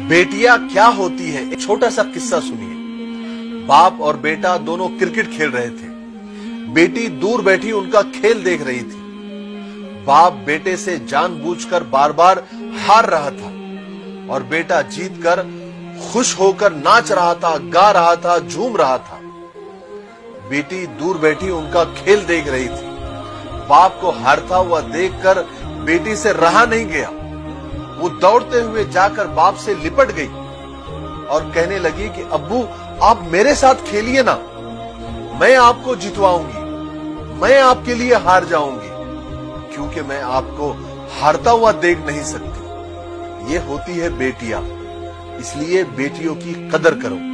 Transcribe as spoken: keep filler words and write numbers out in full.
बेटियां क्या होती है, एक छोटा सा किस्सा सुनिए। बाप और बेटा दोनों क्रिकेट खेल रहे थे। बेटी दूर बैठी उनका खेल देख रही थी। बाप बेटे से जानबूझकर बार बार हार रहा था और बेटा जीतकर खुश होकर नाच रहा था, गा रहा था, झूम रहा था। बेटी दूर बैठी उनका खेल देख रही थी। बाप को हारता हुआ देखकर बेटी से रहा नहीं गया। वो दौड़ते हुए जाकर बाप से लिपट गई और कहने लगी कि अब्बू, आप मेरे साथ खेलिए ना, मैं आपको जितवाऊंगी, मैं आपके लिए हार जाऊंगी, क्योंकि मैं आपको हारता हुआ देख नहीं सकती। ये होती है बेटियां, इसलिए बेटियों की कदर करो।